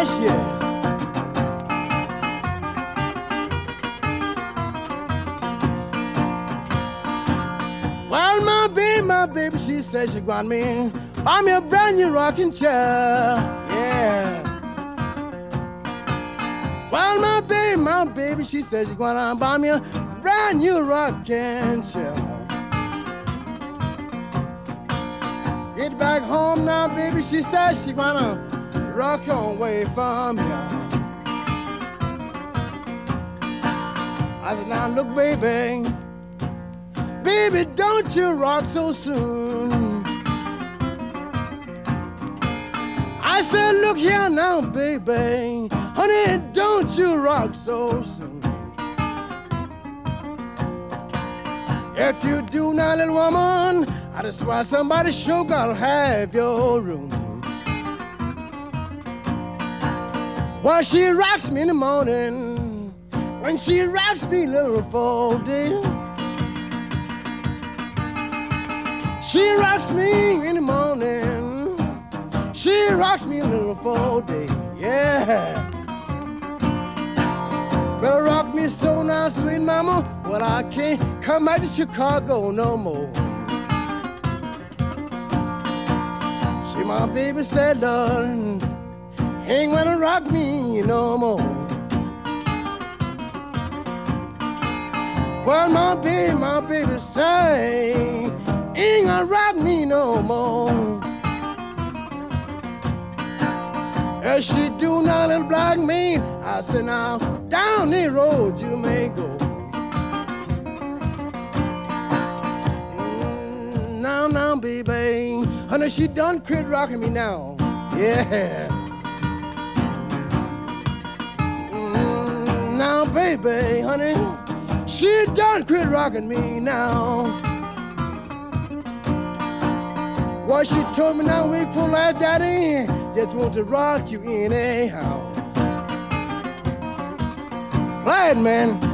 Yes, yes. Well, my baby, she said she want me, buy me a brand new rocking chair. Yeah. Well, my baby, she said she gonna buy me a brand new rocking chair. Get back home now, baby, she said she gonna rock on away from here. I said, now look, baby, baby, don't you rock so soon. I said, look here now, baby, honey, don't you rock so soon. If you do now, little woman, I just swear somebody sure gotta have your room. Well, she rocks me in the morning, when she rocks me little 4 days. She rocks me in the morning, she rocks me a little 4 days, yeah. Better rock me so now, sweet mama, well, I can't come back to Chicago no more. See, my baby said, Lord, ain't gonna rock me no more. Well, my baby say, ain't gonna rock me no more. As she do now, little black man, I said, now, down the road you may go. Now, baby, honey, she done quit rocking me now. Yeah. Now, baby, honey, she done quit rocking me now. What she told me now, week for last daddy, just want to rock you anyhow. Glad, man.